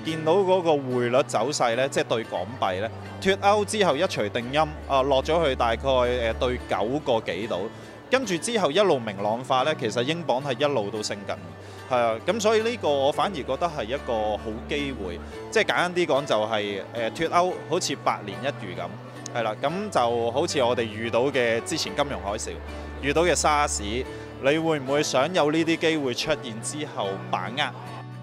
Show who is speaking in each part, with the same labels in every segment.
Speaker 1: 見到嗰個匯率走勢咧，即係對港幣咧，脱歐之後一錘定音，落咗去大概對9個幾度，跟住之後一路明朗化咧，其實英鎊係一路都升緊。係啊，咁所以呢個我反而覺得係一個好機會，即係簡單啲講就係脱歐好似百年一遇咁，係啦，咁就好似我哋遇到嘅之前金融海嘯，遇到嘅沙士，你會唔會想有呢啲機會出現之後把握？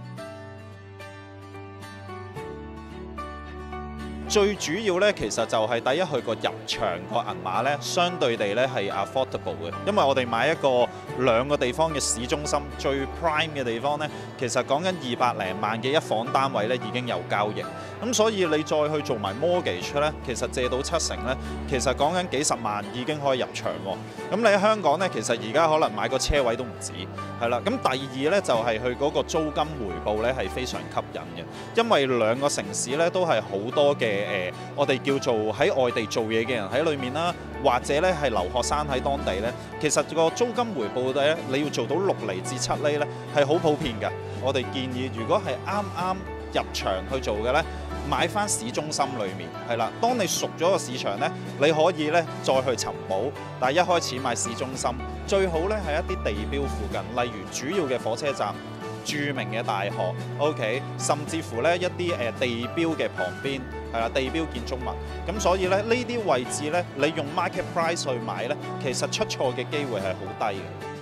Speaker 1: 最主要咧，其實就係第一，佢個入場個銀碼咧，相對地咧係 affordable 嘅，因為我哋買一個兩個地方嘅市中心最 prime 嘅地方咧，其實講緊200零萬嘅一房單位咧已經有交易，咁所以你再去做埋 mortgage 咧，其實借到7成咧，其實講緊幾十萬已經可以入場喎。咁你喺香港咧，其實而家可能買個車位都唔止，係啦。咁第二咧就係佢嗰個租金回報咧係非常吸引嘅，因為兩個城市咧都係好多嘅。我哋叫做喺外地做嘢嘅人喺裏面啦，或者咧係留學生喺當地咧，其實個租金回報咧，你要做到6厘至7厘咧，係好普遍嘅。我哋建議，如果係啱啱入場去做嘅咧，買翻市中心裏面係啦。當你熟咗個市場咧，你可以咧再去尋寶，但係一開始買市中心，最好咧係一啲地標附近，例如主要嘅火車站、著名嘅大學 ，OK， 甚至乎咧一啲地標嘅旁邊。係啦，地標建築物，咁所以咧呢啲位置咧，你用 market price 去買咧，其實出錯嘅機會係好低嘅。